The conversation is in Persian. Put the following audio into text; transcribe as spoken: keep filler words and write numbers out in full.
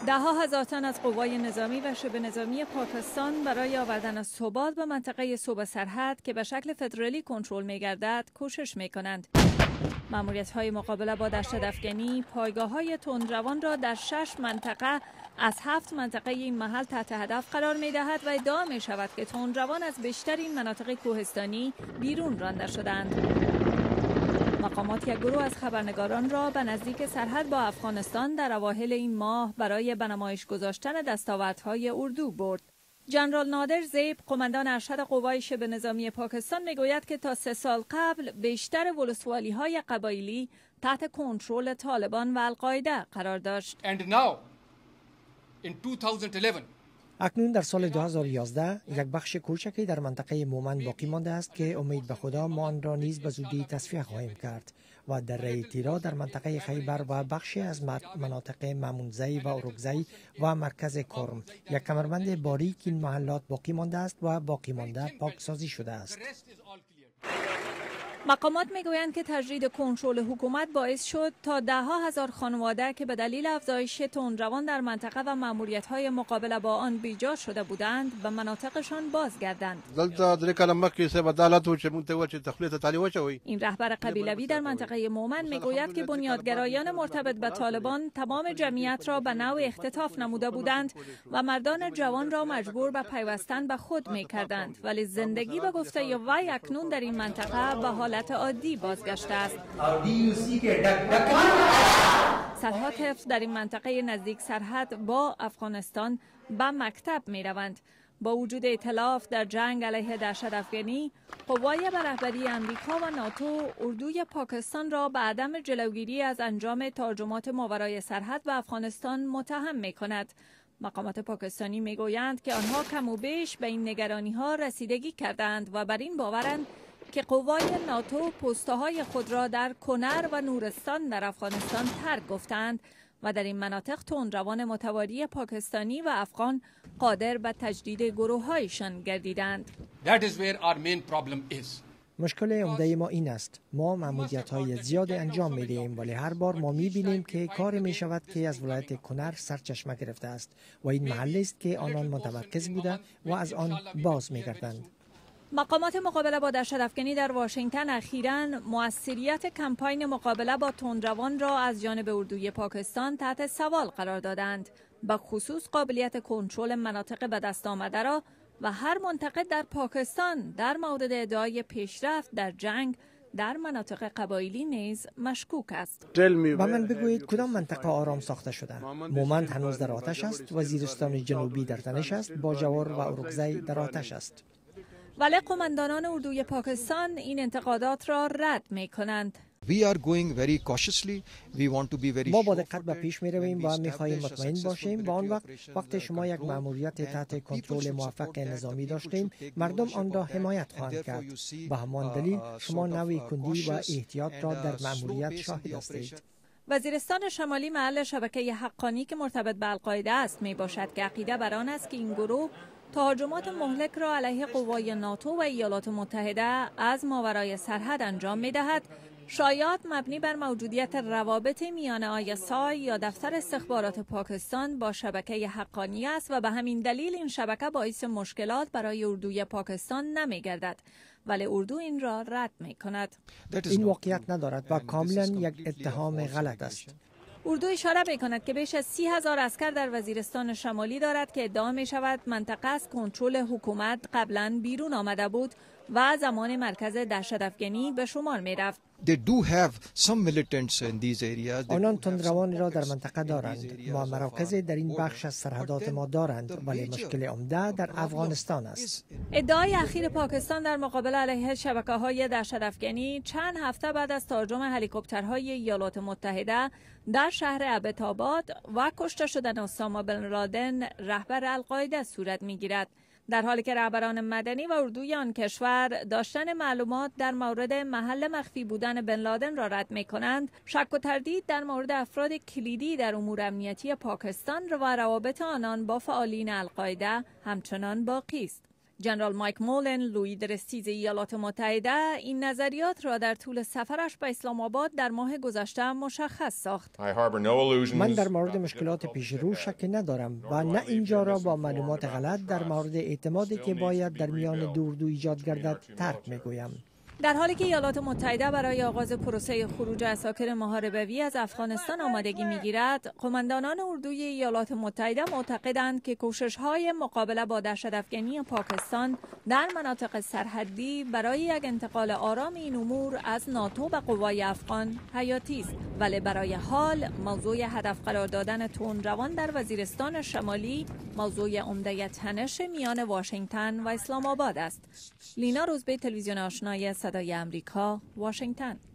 ده‌ها هزار تن از قوای نظامی و شبه نظامی پاکستان برای آوردن ثبات به منطقه صوب سرحد که به شکل فدرالی کنترل می‌گردد کوشش می‌کنند. ماموریت‌های مقابله با دشت‌افکنی پایگاه‌های تندروان را در شش منطقه از هفت منطقه این محل تحت هدف قرار می‌دهد و ادعا می‌شود که تندروان از بیشتر این مناطق کوهستانی بیرون رانده شدند. مقامات یک گروه از خبرنگاران را به نزدیک سرحد با افغانستان در اواخر این ماه برای به نمایش گذاشتن دستاوردهای اردو برد. جنرال نادر زیب، قماندان ارشد قوای شبه نظامی پاکستان، میگوید که تا سه سال قبل بیشتر ولسوالی‌های قبایلی تحت کنترل طالبان و القاعده قرار داشت. And now, in twenty eleven, اکنون در سال دو هزار و یازده یک بخش کوچکی در منطقه مومن باقی مانده است که امید به خدا ما آن را نیز به زودی تصفیه خواهیم کرد و در ری تیرا در منطقه خیبر و بخشی از مناطق مامونزی و اروکزی و مرکز کرم یک کمربند باریک این محلات باقی مانده است و باقی مانده پاکسازی شده است. مقامات میگویند که تجدید کنترل حکومت باعث شد تا ده ها هزار خانواده که به دلیل افزایش تندروان در منطقه و ماموریت‌های مقابله با آن بیجا شده بودند به مناطقشان بازگردند. این رهبر قبیلوی در منطقه مومن میگوید که بنیادگرایان مرتبط به طالبان تمام جمعیت را به نوع اختطاف نموده بودند و مردان جوان را مجبور به پیوستن به خود میکردند، ولی زندگی به گفته وی اکنون در این منطقه به حال عادی بازگشته است. صدها طفل در این منطقه نزدیک سرحد با افغانستان به مکتب می روند. با وجود ائتلاف در جنگ علیه دهشت‌افکنی، قوای به رهبری امریکا و ناتو اردوی پاکستان را به عدم جلوگیری از انجام تهاجمات ماورای سرحد به افغانستان متهم می کند. مقامات پاکستانی می گویند که آنها کم و بیش به این نگرانی ها رسیدگی کردند و بر این باورند که قوای ناتو پست‌های خود را در کنر و نورستان در افغانستان ترک گفتند و در این مناطق تندروان متواری پاکستانی و افغان قادر به تجدید گروه‌هایشان گردیدند. That is where our main problem is. مشکل عمده ما این است: ما ماموریت‌های زیاد انجام می‌دهیم ولی هر بار ما می‌بینیم که کار می‌شود که از ولایت کنر سرچشمه گرفته است و این محلی است که آنان متمرکز بوده و از آن باز می‌گردند. مقامات مقابله با دهشت‌افکنی در واشنگتن اخیراً مؤثریت کمپاین مقابله با تندروان را از جانب اردوی پاکستان تحت سوال قرار دادند، به خصوص قابلیت کنترل مناطق به دست آمده را و هر منطقه در پاکستان در مورد ادعای پیشرفت در جنگ در مناطق قبایلی نیز مشکوک است. و من بگویید کدام منطقه آرام ساخته شده؟ مومند هنوز در آتش است، وزیرستان جنوبی در تنش است، باجوار و اروکزی در آتش است. ولی قماندانان اردوی پاکستان این انتقادات را رد می کنند. ما با دقت به پیش می رویم و می خواهیم مطمئن باشیم و آن وقت وقت شما یک مأموریت تحت کنترل موفق نظامی داشتیم، مردم آن را حمایت خواهند کرد. به همان دلیل شما نوع کندی و احتیاط را در مأموریت شاهد هستید. وزیرستان شمالی محل شبکه حقانی که مرتبط به القاعده است می باشد که عقیده بر آن است که این گروه تهاجمات مهلک را علیه قوای ناتو و ایالات متحده از ماورای سرحد انجام می دهد، شایعات مبنی بر موجودیت روابط میان آی اس آی یا دفتر استخبارات پاکستان با شبکه حقانی است و به همین دلیل این شبکه باعث مشکلات برای اردوی پاکستان نمی گردد، ولی اردو این را رد می کند. این واقعیت ندارد و کاملا یک اتهام غلط است. اردو اشاره می کند که بیش از سی هزار اسکر در وزیرستان شمالی دارد که ادعا می شود منطقه از کنترل حکومت قبلا بیرون آمده بود و زمان مرکز دهشت‌افکنی به شمار می رفت. آنان تندروانی را در منطقه دارند و مراکز در این بخش از سرحدات ما دارند، ولی مشکل عمده در افغانستان است. ادعای اخیر پاکستان در مقابله علیه شبکه‌های دهشت‌افکنی چند هفته بعد از تهاجم هلیکوپترهای ایالات متحده در شهر ابت‌آباد و کشته شدن اسامه بن لادن رهبر القاعده صورت می‌گیرد، در حالی که رهبران مدنی و اردوی آن کشور داشتن معلومات در مورد محل مخفی بودن بن لادن را رد می کنند. شک و تردید در مورد افراد کلیدی در امور امنیتی پاکستان و روابط آنان با فعالین القاعده همچنان باقی است. جنرال مایک مولن، لویی درستیز ایالات متحده، این نظریات را در طول سفرش به اسلام آباد در ماه گذشته مشخص ساخت. من در مورد مشکلات پیش رو شک ندارم و نه اینجا را با معلومات غلط در مورد اعتمادی که باید در میان دوردو ایجاد گردد ترک میگویم. در حالی که ایالات متحده برای آغاز پروسه خروج عساکر محاربه‌ای از افغانستان آمادگی می‌گیرد، قماندانان اردوی ایالات متحده معتقدند که کوشش‌های مقابله با دهشت‌افکنی پاکستان در مناطق سرحدی برای یک انتقال آرام این امور از ناتو به قوای افغان حیاتی است، ولی برای حال موضوع هدف قرار دادن تندروان در وزیرستان شمالی موضوع عمده تنش میان واشنگتن و اسلام آباد است. لینا روزبه، تلویزیون آشنای صدای امریکا، واشنگتن.